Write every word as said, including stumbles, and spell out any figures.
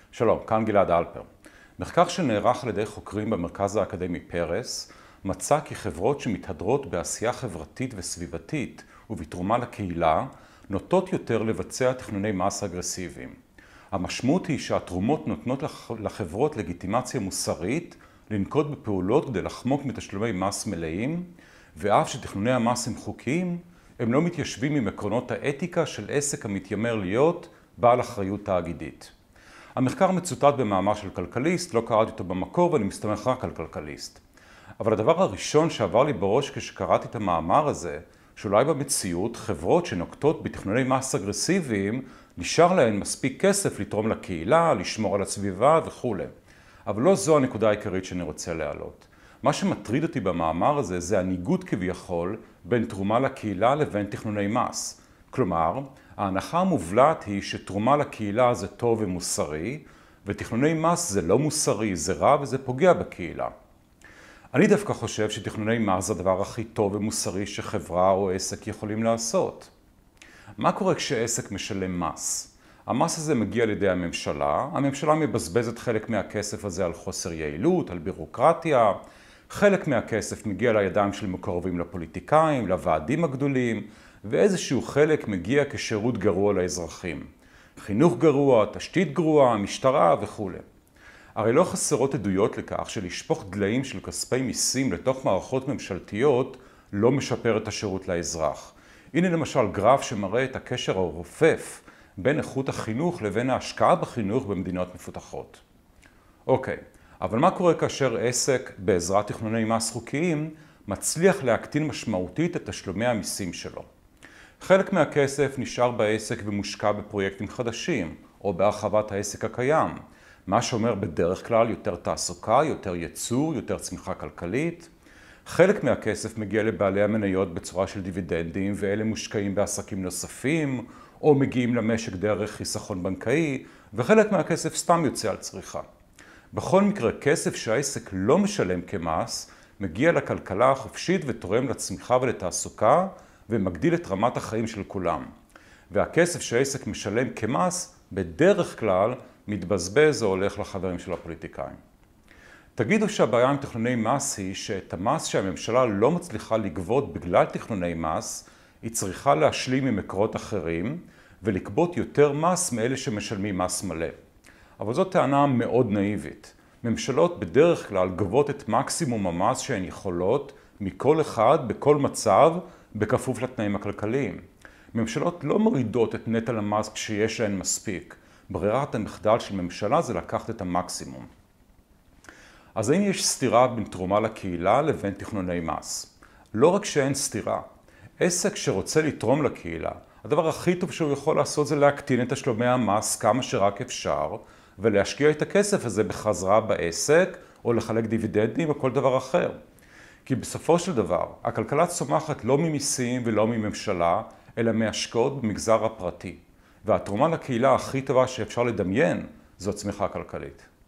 שלום, כאן גלעד אלפר. מחקר שנערך על ידי חוקרים במרכז האקדמי פרס מצא כי חברות שמתהדרות בעשייה חברתית וסביבתית ובתרומה לקהילה נוטות יותר לבצע תכנוני מס אגרסיביים. המשמעות היא שהתרומות נותנות לחברות לגיטימציה מוסרית לנקוט בפעולות כדי לחמוק מתשלומי מס מלאים, ואף שתכנוני המס הם חוקיים, הם לא מתיישבים עם עקרונות האתיקה של עסק המתיימר להיות בעל אחריות תאגידית. המחקר מצוטט במאמר של כלכליסט, לא קראתי אותו במקור ואני מסתמך רק על כלכליסט. אבל הדבר הראשון שעבר לי בראש כשקראתי את המאמר הזה, שאולי במציאות חברות שנוקטות בתכנוני מס אגרסיביים, נשאר להן מספיק כסף לתרום לקהילה, לשמור על הסביבה וכו'. אבל לא זו הנקודה העיקרית שאני רוצה להעלות. מה שמטריד אותי במאמר הזה זה הניגוד כביכול בין תרומה לקהילה לבין תכנוני מס. כלומר, ההנחה המובלעת היא שתרומה לקהילה זה טוב ומוסרי, ותכנוני מס זה לא מוסרי, זה רע וזה פוגע בקהילה. אני דווקא חושב שתכנוני מס זה הדבר הכי טוב ומוסרי שחברה או עסק יכולים לעשות. מה קורה כשעסק משלם מס? המס הזה מגיע על ידי הממשלה, הממשלה מבזבזת חלק מהכסף הזה על חוסר יעילות, על בירוקרטיה, חלק מהכסף מגיע לידיים של מקורבים לפוליטיקאים, לוועדים הגדולים, ואיזשהו חלק מגיע כשירות גרוע לאזרחים. חינוך גרוע, תשתית גרועה, משטרה וכו'. הרי לא חסרות עדויות לכך שלשפוך דליים של כספי מיסים לתוך מערכות ממשלתיות לא משפר את השירות לאזרח. הנה למשל גרף שמראה את הקשר הרופף בין איכות החינוך לבין ההשקעה בחינוך במדינות מפותחות. אוקיי, אבל מה קורה כאשר עסק בעזרת תכנוני מס חוקיים מצליח להקטין משמעותית את תשלומי המיסים שלו? חלק מהכסף נשאר בעסק ומושקע בפרויקטים חדשים או בהרחבת העסק הקיים, מה שאומר בדרך כלל יותר תעסוקה, יותר ייצור, יותר צמיחה כלכלית. חלק מהכסף מגיע לבעלי המניות בצורה של דיבידנדים, ואלה מושקעים בעסקים נוספים, או מגיעים למשק דרך חיסכון בנקאי, וחלק מהכסף סתם יוצא על צריכה. בכל מקרה, כסף שהעסק לא משלם כמס, מגיע לכלכלה החופשית ותורם לצמיחה ולתעסוקה, ומגדיל את רמת החיים של כולם. והכסף שהעסק משלם כמס, בדרך כלל, מתבזבז או הולך לחברים של הפוליטיקאים. תגידו שהבעיה עם תכנוני מס היא שאת המס שהממשלה לא מצליחה לגבות בגלל תכנוני מס, היא צריכה להשלים ממקורות אחרים ולקבות יותר מס מאלה שמשלמים מס מלא. אבל זו טענה מאוד נאיבית. ממשלות בדרך כלל גובות את מקסימום המס שהן יכולות מכל אחד בכל מצב בכפוף לתנאים הכלכליים. ממשלות לא מורידות את נטל המס כשיש להן מספיק. ברירת המחדל של ממשלה זה לקחת את המקסימום. אז האם יש סתירה בין תרומה לקהילה לבין תכנוני מס? לא רק שאין סתירה. עסק שרוצה לתרום לקהילה, הדבר הכי טוב שהוא יכול לעשות זה להקטין את תשלומי המס כמה שרק אפשר, ולהשקיע את הכסף הזה בחזרה בעסק, או לחלק דיבידנדים או כל דבר אחר. כי בסופו של דבר, הכלכלה צומחת לא ממיסים ולא מממשלה, אלא מהשקעות במגזר הפרטי. והתרומה לקהילה הכי טובה שאפשר לדמיין זו צמיחה כלכלית.